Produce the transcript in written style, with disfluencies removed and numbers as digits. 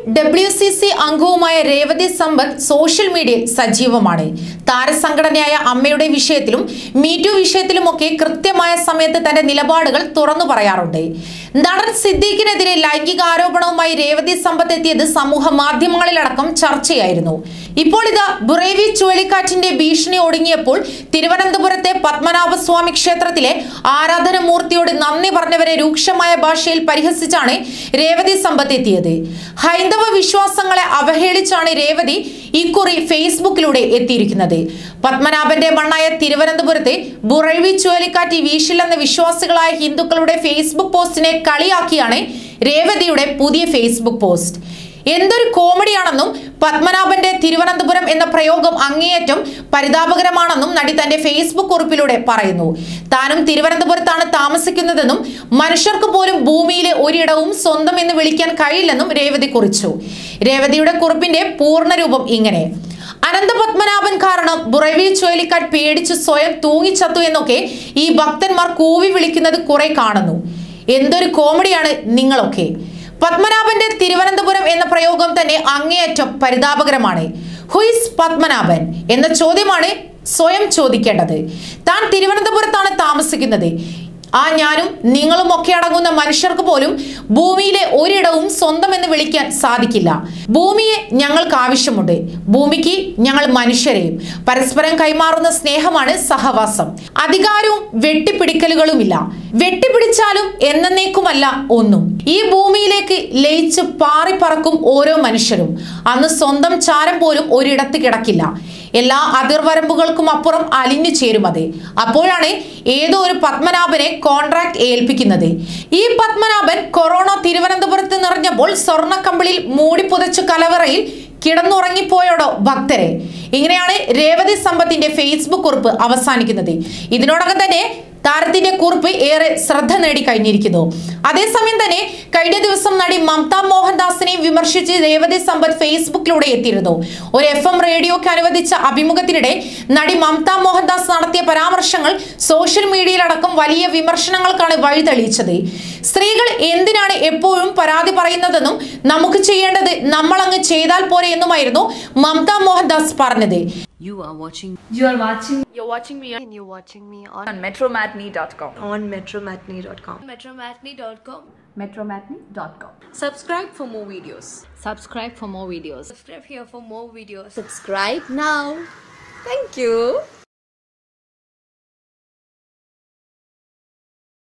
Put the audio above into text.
WCC അംഗവുമായ രേവതി സമ്പത്ത് social മീഡിയയിൽ സജീവമാണ്. താരസംഘടനയായ അമ്മയുടെ വിഷയത്തിലും മീറ്റു വിഷയത്തിലുമൊക്കെ കൃത്യമായ സമയത്ത് തന്റെ നിലപാടുകൾ തുറന്നു പറയാറുണ്ട്. നടൻ സിദ്ദീഖിനെതിരെ ലൈംഗിക ആരോപണവുമായി രേവതി സമ്പത്ത് എത്തിയത് സമൂഹ മാധ്യമങ്ങളിലടക്കം ചർച്ചയായിരുന്നു. ഇപ്പോൾ ഇതാ ബുറേവി ചുഴലിക്കാറ്റിന്റെ ഭീഷണി ഒടുങ്ങിയപ്പോൾ തിരുവനന്തപുരത്തെ പത്മനാഭസ്വാമി ക്ഷേത്രത്തിലെ ആരാധനമൂർത്തിയോട് നന്ദി പറഞ്ഞവരെ രൂക്ഷമായ ഭാഷയിൽ പരിഹസിച്ചാണ് രേവതി സമ്പത്ത് എത്തിയത്. ഹൈന്ദവ വിശ്വാസങ്ങളെ അവഹേളിച്ചാണ് രേവതി ഇക്കുറി ഫേസ്ബുക്കിലൂടെ എത്തിയിരിക്കുന്നത്. പത്മനാഭന്റെ മണ്ണായ തിരുവനന്തപുരത്തെ ബുറേവി ചുഴലിക്കാറ്റ് വീശില്ലെന്ന വിശ്വാസികളായ ഹിന്ദുക്കളുടെ ഫേസ്ബുക്ക് പോസ്റ്റിനെ കളിയാക്കിയാണ് രേവതിയുടെ പുതിയ ഫേസ്ബുക്ക് പോസ്റ്റ്. എന്തൊരു കോമഡിയാണെന്നും പത്മനാഭന്റെ തിരുവനന്തപുരം എന്ന പ്രയോഗം അങ്ങേയറ്റം പരിതാപകരമാണെന്നും നടി തന്റെ ഫേസ്ബുക്ക് കുറിപ്പിലൂടെ പറയുന്നു. താനും തിരുവനന്തപുരത്താണ് താമസിക്കുന്നതെന്നും മനുഷ്യർക്ക് പോലും ഭൂമിയിലെ ഒരിടവും സ്വന്തം എന്ന് വിളിക്കാൻ കഴിയില്ലെന്നും രേവതി കുറിച്ചു. രേവതിയുടെ കുറിപ്പിന്റെ പൂർണ്ണരൂപം ഇങ്ങനെ: അനന്തപത്മനാഭൻ കാരണം ബുറേവി ചുഴലിക്കാറ്റ് പേടിച്ച് സ്വയം തൂങ്ങിച്ചത്തു എന്നൊക്കെ ഈ ഭക്തന്മാർ കൂവി വിളിക്കുന്നത് കുറെ കാണുന്നു. എന്തൊരു കോമഡിയാണ് നിങ്ങളൊക്കെ. പത്മനാഭന്റെ തിരുവനന്തപുരം എന്ന പ്രയോഗം തന്നെ അങ്ങേയറ്റം പരിതാപകരമാണ്. ഹു ഈസ് പത്മനാഭൻ എന്ന ചോദ്യമാണ് സ്വയം ചോദിക്കേണ്ടത്. താൻ തിരുവനന്തപുരത്താണ് താമസിക്കുന്നത്. ഞാനും നിങ്ങളും ഒക്കെ അടങ്ങുന്ന മനുഷ്യർക്ക് പോലും ഭൂമിയിലെ ഒരിടവും സ്വന്തം എന്ന് വിളിക്കാൻ സാധിക്കില്ല. ഭൂമിയെ ഞങ്ങൾക്ക് ആവശ്യമുണ്ട്. ഭൂമിക്ക് ഞങ്ങൾ മനുഷ്യരെയും. പരസ്പരം കൈമാറുന്ന സ്നേഹമാണ് സഹവാസം. അധികാരവും വെട്ടിപ്പിടിക്കലുകളുമില്ല. വെട്ടിപ്പിടിച്ചാലും എന്നേക്കുമല്ല ഒന്നും. ഈ ഭൂമിയിലേക്ക് ലയിച്ച് പാറിപ്പറക്കും ഓരോ മനുഷ്യരും. അന്ന് സ്വന്തം ചാരം പോലും ഒരിടത്ത് കിടക്കില്ല. എല്ലാ അതിർവരമ്പുകൾക്കും അപ്പുറം അലിഞ്ഞു ചേരും അത്. അപ്പോഴാണ് ഏതോ ഒരു പത്മനാഭനെ കോൺട്രാക്ട് ഏൽപ്പിക്കുന്നത്. ഈ പത്മനാഭൻ കൊറോണ തിരുവനന്തപുരത്ത് നിറഞ്ഞപ്പോൾ സ്വർണ്ണക്കമ്പിളിൽ മൂടിപ്പുതച്ചു കലവറയിൽ കിടന്നുറങ്ങിപ്പോയോടോ ഭക്തരെ. ഇങ്ങനെയാണ് രേവതി സമ്പത്തിന്റെ ഫേസ്ബുക്ക് കുറിപ്പ് അവസാനിക്കുന്നത്. ഇതിനോടകം തന്നെ താരത്തിന്റെ കുറിപ്പ് ഏറെ ശ്രദ്ധ നേടിക്കഴിഞ്ഞിരിക്കുന്നു. അതേസമയം തന്നെ കഴിഞ്ഞ ദിവസം നടി മമത മോഹൻദാസിനെ വിമർശിച്ച് രേവതി സമ്പത്ത് ഫേസ്ബുക്കിലൂടെ എത്തിയിരുന്നു. ഒരു FM റേഡിയോക്ക് അനുവദിച്ച അഭിമുഖത്തിനിടെ നടി മമത മോഹൻദാസ് നടത്തിയ പരാമർശങ്ങൾ സോഷ്യൽ മീഡിയയിലടക്കം വലിയ വിമർശനങ്ങൾക്കാണ് വഴിതെളിയിച്ചത്. സ്ത്രീകൾ എന്തിനാണ് എപ്പോഴും പരാതി പറയുന്നതെന്നും നമുക്ക് ചെയ്യേണ്ടത് നമ്മൾ അങ്ങ് ചെയ്താൽ പോരെ എന്നുമായിരുന്നു മമത മോഹൻദാസ് പറഞ്ഞത്. You're watching me on metromatinee.com. On metromatinee.com. metromatinee.com. Subscribe for more videos. Subscribe for more videos. Subscribe here for more videos. Subscribe now. Thank you.